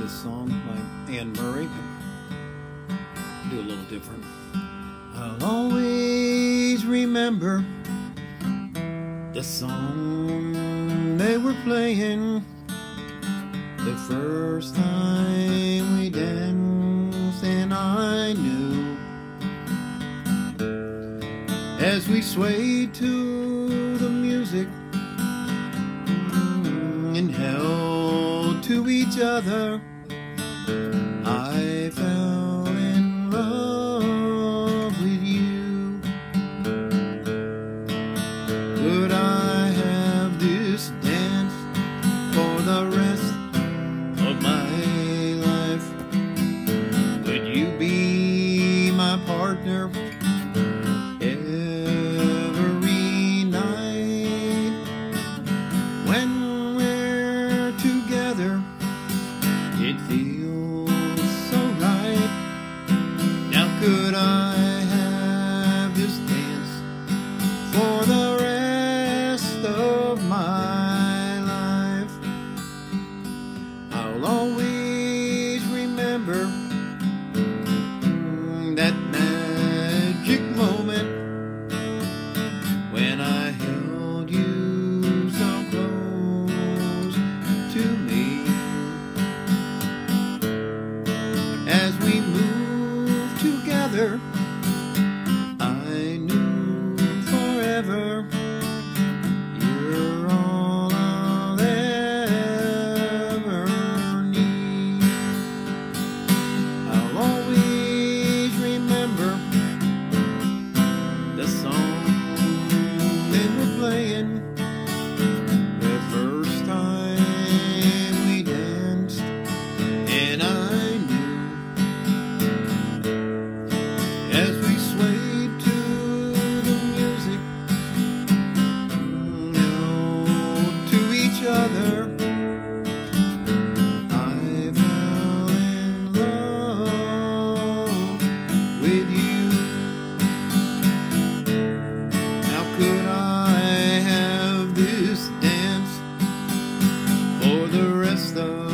this song by Anne Murray. Do a little different. I'll always remember the song they were playing the first time we danced, and I knew as we swayed to the music and held to each other, I fell in love with you. Could I have this dance for the rest of my life? Would you be my partner every night? When we're together, it feels so right. Now could I have this dance for the rest of my life? I'll always remember that magic moment when I held you so close to me. As we moved together, I knew forever you're all I'll ever need. I'll always remember the song they were playing the first time we danced, and I knew as we swayed to the music, held to each other, I fell in love with you. Now could I have this dance for the rest of